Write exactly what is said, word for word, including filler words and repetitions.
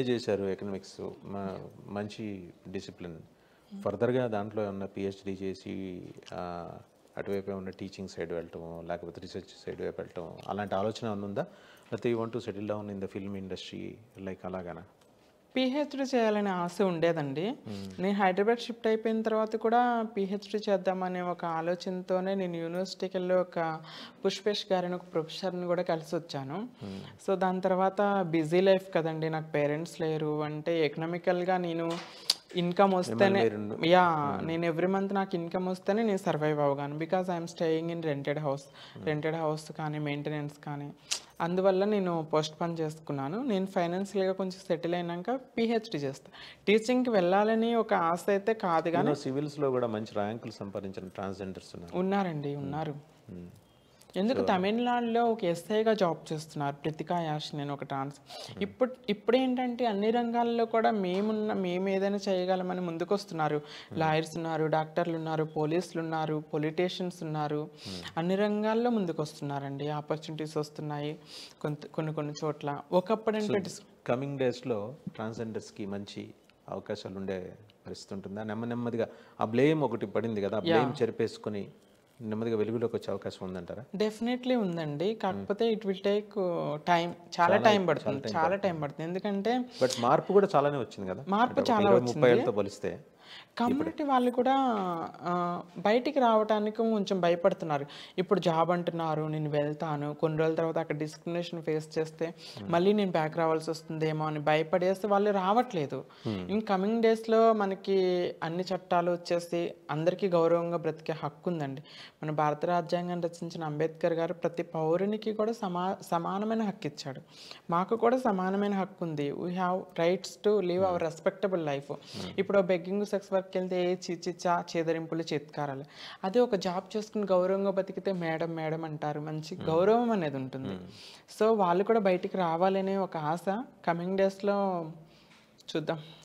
MA చేశారు economics, మంచి discipline. ఫర్దర్గా దాంట్లో ఉన్న పిహెచ్డి చేసి అటువైపు ఏమన్నా టీచింగ్ సైడ్ వెళ్ళటం, లేకపోతే రీసెర్చ్ సైడ్ వైపు వెళ్ళటం, అలాంటి ఆలోచన ఉందా? లేకపోతే you want to settle down in the film industry like అలాగనా? పిహెచ్డి చేయాలనే ఆశ ఉండేదండి. నేను హైదరాబాద్ షిఫ్ట్ అయిపోయిన తర్వాత కూడా పిహెచ్డి చేద్దామనే ఒక ఆలోచనతోనే నేను యూనివర్సిటీకి వెళ్ళి ఒక పుష్పేష్ గారిని ఒక ప్రొఫెసర్ని కూడా కలిసి వచ్చాను. సో దాని తర్వాత బిజీ లైఫ్ కదండి, నాకు పేరెంట్స్ లేరు. అంటే ఎకనామికల్గా నేను ఇన్కమ్ వస్తేనే, యా నేను ఎవ్రీ మంత్ నాకు ఇన్కమ్ వస్తేనే నేను సర్వైవ్ అవ్వగాను. Because I'm staying in rented house. Rented house కానీ మెయింటెనెన్స్ కానీ, అందువల్ల నేను పోస్ట్ పోన్ చేసుకున్నాను. నేను ఫైనాన్షియల్గా కొంచెం సెటిల్ అయినాక పిహెచ్డి చేస్తాను. టీచింగ్కి వెళ్ళాలని ఒక ఆశ అయితే కాదు, కానీ సివిల్స్లో కూడా మంచి ర్యాంకులు సంపాదించిన ట్రాన్స్జెండర్స్ ఉన్నారండి, ఉన్నారు. ఎందుకు తమిళనాడులో ఒక ఎస్ఐగా జాబ్ చేస్తున్నారు ప్రతికా యాష్, నేను ఒక ట్రాన్స్. ఇప్పుడు ఇప్పుడు ఏంటంటే అన్ని రంగాల్లో కూడా మేమున్న మేము ఏదైనా చేయగలమని ముందుకు వస్తున్నారు. లాయర్స్ ఉన్నారు, డాక్టర్లు ఉన్నారు, పోలీసులు ఉన్నారు, పొలిటీషియన్స్ ఉన్నారు. అన్ని రంగాల్లో ముందుకు వస్తున్నారండి, ఆపర్చునిటీస్ వస్తున్నాయి కొంత కొన్ని కొన్ని చోట్ల. ఒకప్పుడు అంటే కమింగ్ డేస్లో ట్రాన్స్జెండర్స్కి మంచి అవకాశాలు ఉండే పరిస్థితి ఉంటుందా? నెమ్మ నెమ్మదిగా ఆ బ్లేమ్ ఒకటి పడింది కదా, బ్లేమ్ చెరిపేసుకొని నెమ్మదిగా వెలుగులోకి వచ్చే అవకాశం ఉందంటారా? డెఫినెట్లీ ఉందండి. కాకపోతే ఇట్ విల్ టేక్ టైం, చాలా టైం పడుతుంది, చాలా టైం పడుతుంది. ఎందుకంటే బట్ మార్పు కూడా చాలానే వచ్చింది కదా, మార్పు చాలా ముప్పై ఏళ్ళతో పోలిస్తే. కమ్యూనిటీ వాళ్ళు కూడా బయటికి రావడానికి కొంచెం భయపడుతున్నారు. ఇప్పుడు జాబ్ అంటున్నారు, నేను వెళ్తాను, కొన్ని రోజుల తర్వాత అక్కడ డిస్క్రిమినేషన్ ఫేస్ చేస్తే మళ్ళీ నేను బ్యాక్ రావాల్సి వస్తుందేమో అని భయపడేస్తే వాళ్ళు రావట్లేదు. ఇన్ కమింగ్ డేస్లో మనకి అన్ని చట్టాలు వచ్చేసి అందరికీ గౌరవంగా బ్రతికే హక్కు ఉందండి. మన భారత రాజ్యాంగం రచించిన అంబేద్కర్ గారు ప్రతి పౌరునికి కూడా సమా సమానమైన హక్కు ఇచ్చాడు. మాకు కూడా సమానమైన హక్కు ఉంది. We have rights to live our respectable life. ఇప్పుడు బెగ్గింగ్ సెక్స్ వర్క్కి వెళ్తే ఏ చిచిచా చేదరింపులు చేత్కారాలు, అదే ఒక జాబ్ చేసుకుని గౌరవంగా బతికితే మేడం మేడం అంటారు, మంచి గౌరవం అనేది ఉంటుంది. సో వాళ్ళు కూడా బయటికి రావాలనే ఒక ఆశ కమింగ్ డేస్లో చూద్దాం.